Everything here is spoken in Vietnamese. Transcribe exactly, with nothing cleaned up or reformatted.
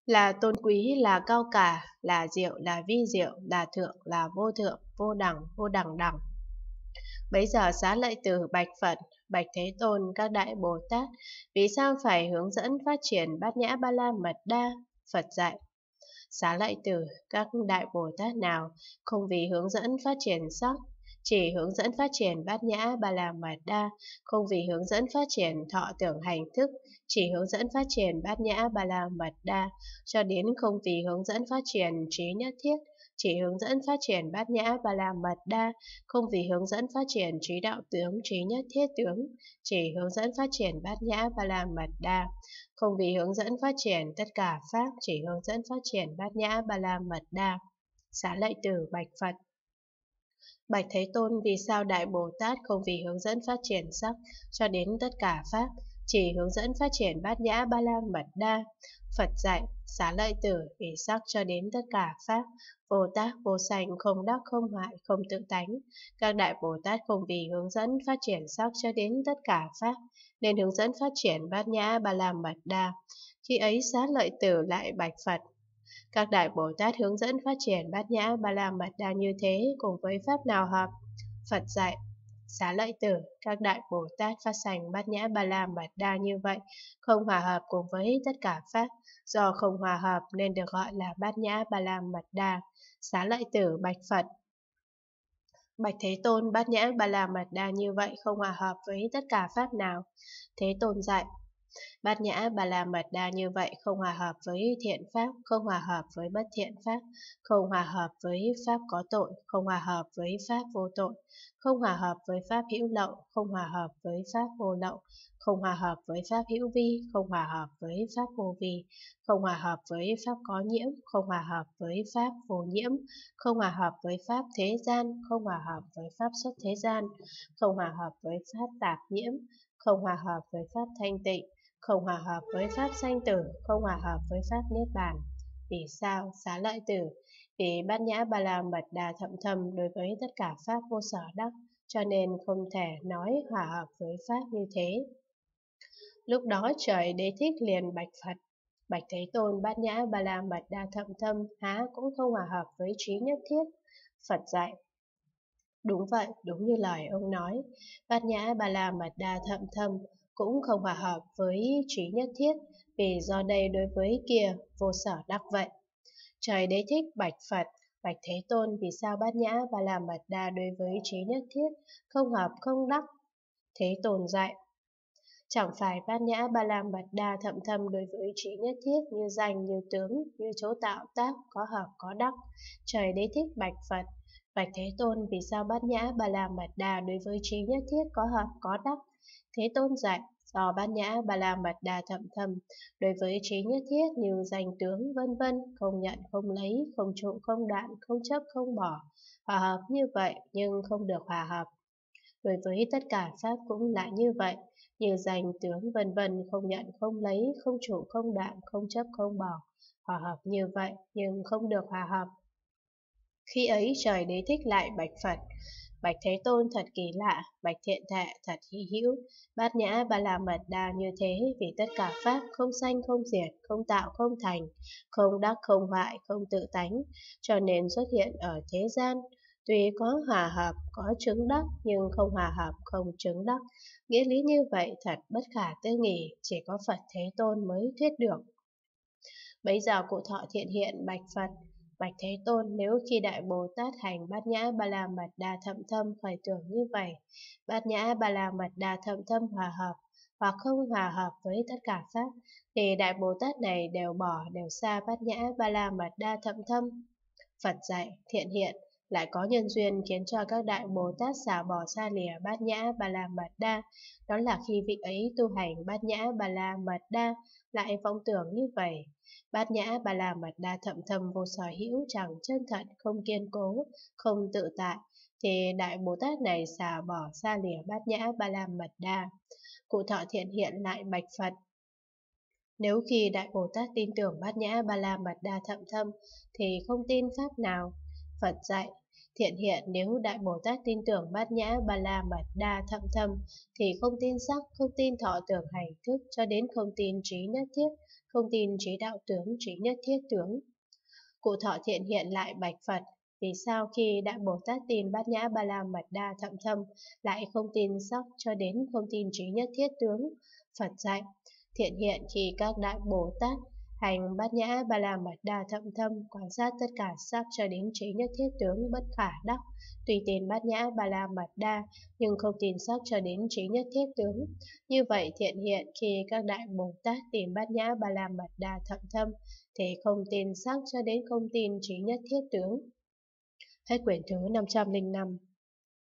là tôn quý, là cao cả, là diệu, là vi diệu, là thượng, là vô thượng, vô đẳng, vô đẳng đẳng. Bấy giờ Xá Lợi Tử bạch Phật: Bạch Thế Tôn, các đại Bồ Tát vì sao phải hướng dẫn phát triển Bát Nhã Ba La Mật Đa? Phật dạy: Xá Lợi Tử, các đại Bồ Tát nào không vì hướng dẫn phát triển sắc, chỉ hướng dẫn phát triển Bát Nhã Ba La Mật Đa, không vì hướng dẫn phát triển thọ tưởng hành thức, chỉ hướng dẫn phát triển Bát Nhã Ba La Mật Đa, cho đến không vì hướng dẫn phát triển trí nhất thiết, chỉ hướng dẫn phát triển Bát Nhã Ba La Mật Đa, không vì hướng dẫn phát triển trí đạo tướng, trí nhất thiết tướng, chỉ hướng dẫn phát triển Bát Nhã Ba La Mật Đa, không vì hướng dẫn phát triển tất cả pháp, chỉ hướng dẫn phát triển Bát Nhã Ba La Mật Đa. Xá Lợi Tử bạch Phật: Bạch Thế Tôn, vì sao đại Bồ Tát không vì hướng dẫn phát triển sắc cho đến tất cả pháp, chỉ hướng dẫn phát triển Bát Nhã Ba La Mật Đa? Phật dạy: Xá Lợi Tử, vì sắc cho đến tất cả pháp, vô tác, vô sanh, không đắc, không hoại, không tự tánh. Các đại Bồ Tát không vì hướng dẫn phát triển sắc cho đến tất cả pháp, nên hướng dẫn phát triển Bát Nhã Ba La Mật Đa. Khi ấy Xá Lợi Tử lại bạch Phật: Các đại Bồ Tát hướng dẫn phát triển Bát Nhã Ba La Mật Đa như thế cùng với pháp nào hợp? Phật dạy: Xá Lợi Tử, các đại Bồ Tát phát sanh Bát Nhã Ba La Mật Đa như vậy, không hòa hợp cùng với tất cả pháp, do không hòa hợp nên được gọi là Bát Nhã Ba La Mật Đa. Xá Lợi Tử bạch Phật: Bạch Thế Tôn, Bát Nhã Ba La Mật Đa như vậy không hòa hợp với tất cả pháp nào? Thế Tôn dạy: Bát Nhã Ba La Mật Đa như vậy không hòa hợp với thiện pháp, không hòa hợp với bất thiện pháp, không hòa hợp với pháp có tội, không hòa hợp với pháp vô tội, không hòa hợp với pháp hữu lậu, không hòa hợp với pháp vô lậu, không hòa hợp với pháp hữu vi, không hòa hợp với pháp vô vi, không hòa hợp với pháp có nhiễm, không hòa hợp với pháp vô nhiễm, không hòa hợp với pháp thế gian, không hòa hợp với pháp xuất thế gian, không hòa hợp với pháp tạp nhiễm, không hòa hợp với pháp thanh tịnh, không hòa hợp với pháp sanh tử, không hòa hợp với pháp niết bàn. Vì sao? Xá Lợi Tử, vì Bát Nhã Ba La Mật Đa thậm thâm đối với tất cả pháp vô sở đắc, cho nên không thể nói hòa hợp với pháp như thế. Lúc đó trời Đế Thích liền bạch Phật: Bạch Thế Tôn, Bát Nhã Ba La Mật Đa thậm thâm há cũng không hòa hợp với trí nhất thiết? Phật dạy: Đúng vậy, đúng như lời ông nói, Bát Nhã Ba La Mật Đa thậm thâm cũng không hòa hợp với trí nhất thiết, vì do đây đối với kia vô sở đắc vậy. Trời Đế Thích bạch Phật: Bạch Thế Tôn, vì sao Bát Nhã Ba La Mật Đa đối với trí nhất thiết không hợp không đắc? Thế Tôn dạy: Chẳng phải Bát Nhã Ba La Mật Đa thậm thâm đối với trí nhất thiết như danh, như tướng, như chỗ tạo tác, có hợp có đắc. Trời Đế Thích bạch Phật: Bạch Thế Tôn, vì sao Bát Nhã Ba La Mật Đa đối với trí nhất thiết có hợp có đắc? Thế Tôn dạy: Do Bát Nhã Ba La Mật Đa thậm thâm đối với trí nhất thiết như danh tướng vân vân, không nhận không lấy, không trụ không đoạn, không chấp không bỏ, hòa hợp như vậy nhưng không được hòa hợp. Đối với tất cả pháp cũng lại như vậy, như danh tướng vân vân, không nhận không lấy, không trụ không đoạn, không chấp không bỏ, hòa hợp như vậy nhưng không được hòa hợp. Khi ấy trời Đế Thích lại bạch Phật: Bạch Thế Tôn, thật kỳ lạ, bạch thiện thệ, thật hy hữu, Bát Nhã Ba La Mật Đa như thế, vì tất cả pháp không sanh không diệt, không tạo không thành, không đắc không hoại, không tự tánh, cho nên xuất hiện ở thế gian. Tuy có hòa hợp, có chứng đắc, nhưng không hòa hợp, không chứng đắc. Nghĩa lý như vậy thật bất khả tư nghì, chỉ có Phật Thế Tôn mới thuyết được. Bấy giờ Cụ Thọ Thiện hiện bạch Phật: Bạch Thế Tôn, nếu khi Đại Bồ Tát hành Bát Nhã Ba La Mật Đa thậm thâm khởi tưởng như vậy, Bát Nhã Ba La Mật Đa thậm thâm hòa hợp hoặc không hòa hợp với tất cả pháp, thì Đại Bồ Tát này đều bỏ, đều xa Bát Nhã Ba La Mật Đa thậm thâm. Phật dạy: Thiện hiện, lại có nhân duyên khiến cho các Đại Bồ Tát xả bỏ xa lìa Bát Nhã Ba La Mật Đa, đó là khi vị ấy tu hành Bát Nhã Ba La Mật Đa lại vọng tưởng như vậy. Bát Nhã Ba La Mật Đa thậm thâm vô sở hữu, chẳng chân thật, không kiên cố, không tự tại, thì Đại Bồ Tát này xả bỏ xa lìa Bát Nhã Ba La Mật Đa. Cụ Thọ Thiện hiện lại bạch Phật: Nếu khi Đại Bồ Tát tin tưởng Bát Nhã Ba La Mật Đa thậm thâm thì không tin pháp nào? Phật dạy: Thiện hiện, nếu Đại Bồ Tát tin tưởng Bát Nhã Ba La Mật Đa thậm thâm thì không tin sắc, không tin thọ tưởng hành thức, cho đến không tin trí nhất thiết, không tin trí đạo tướng, trí nhất thiết tướng. Cụ Thọ Thiện hiện lại bạch Phật, vì sao khi Đại Bồ Tát tin Bát Nhã Ba La Mật Đa Thậm Thâm lại không tin sắc cho đến không tin trí nhất thiết tướng? Phật dạy, Thiện hiện khi các Đại Bồ Tát hành Bát Nhã Ba La Mật Đa Thậm Thâm quan sát tất cả sắc cho đến trí nhất thiết tướng bất khả đắc, tùy tin Bát Nhã Ba La Mật Đa nhưng không tin sắc cho đến trí nhất thiết tướng. Như vậy Thiện hiện khi các Đại Bồ Tát tin Bát Nhã Ba La Mật Đa Thậm Thâm thì không tin sắc cho đến không tin trí nhất thiết tướng. Hết quyển thứ năm trăm lẻ năm.